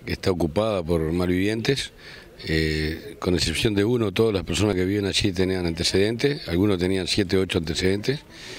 que está ocupada por malvivientes. Con excepción de uno, todas las personas que viven allí tenían antecedentes, algunos tenían 7 o 8 antecedentes,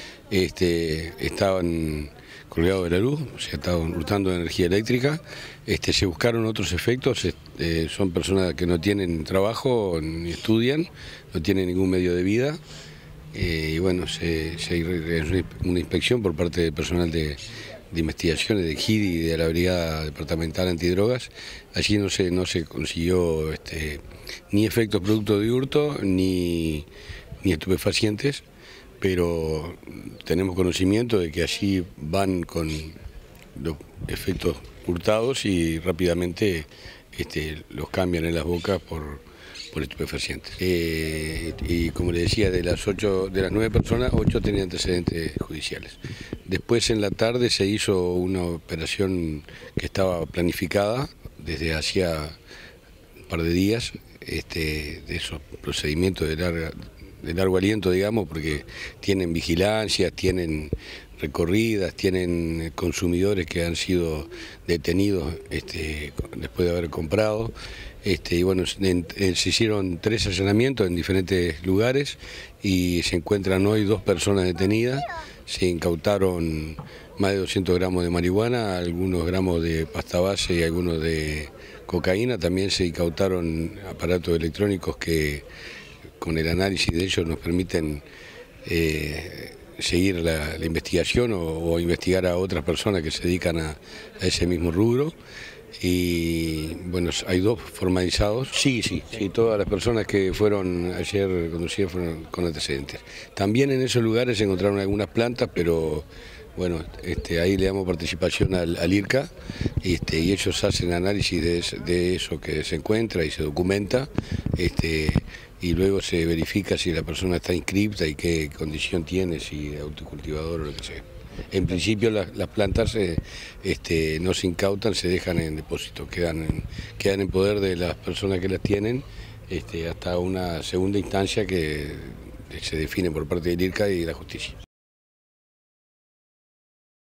estaban colgados de la luz, o sea, estaban hurtando energía eléctrica, se buscaron otros efectos, son personas que no tienen trabajo ni estudian, no tienen ningún medio de vida, y bueno, se realizó una inspección por parte del personal de investigaciones de GIDI y de la Brigada Departamental Antidrogas. Allí no se consiguió ni efectos producto de hurto ni estupefacientes, pero tenemos conocimiento de que allí van con los efectos hurtados y rápidamente los cambian en las bocas por estupefacientes. Y como le decía, de las 9 personas, 8 tenían antecedentes judiciales. Después en la tarde se hizo una operación que estaba planificada desde hacía un par de días, de esos procedimientos de largo aliento, digamos, porque tienen vigilancias, tienen recorridas, tienen consumidores que han sido detenidos después de haber comprado. Y bueno, se hicieron 3 allanamientos en diferentes lugares y se encuentran hoy 2 personas detenidas. Se incautaron más de 200 gramos de marihuana, algunos gramos de pasta base y algunos de cocaína. También se incautaron aparatos electrónicos que con el análisis de ellos nos permiten seguir la investigación o investigar a otras personas que se dedican a ese mismo rubro. Y bueno, hay 2 formalizados. Sí, todas las personas que fueron ayer conducidas fueron con antecedentes. También en esos lugares se encontraron algunas plantas, pero bueno, ahí le damos participación al IRCA y ellos hacen análisis de eso que se encuentra y se documenta, y luego se verifica si la persona está inscripta y qué condición tiene, si es autocultivador o lo que sea. En principio las plantas no se incautan, se dejan en depósito, quedan en poder de las personas que las tienen hasta una segunda instancia que se define por parte del IRCA y de la justicia.